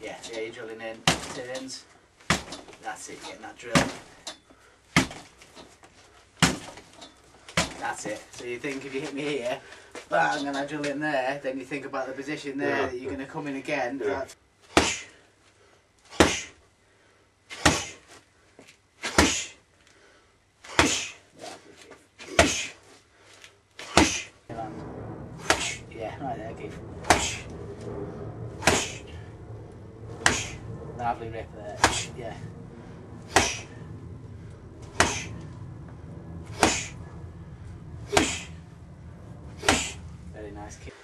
Yeah, you're drilling in, turns. That's it, getting that drill. That's it. So you think if you hit me here, bang, and I drill in there, then you think about the position there that you're going to come in again. Yeah. Yeah, right there, Keith. Lovely rip there. Yeah. Very nice kick.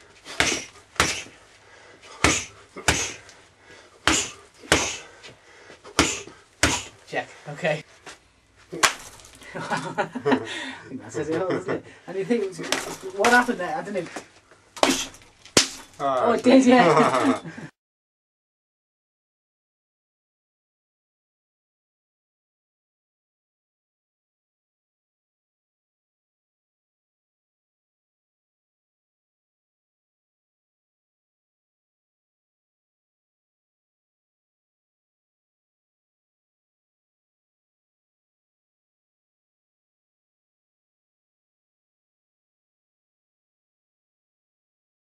Check. Okay. I think that says it all, doesn't it? And you think, what happened there? I don't know. Oh, it did, yeah.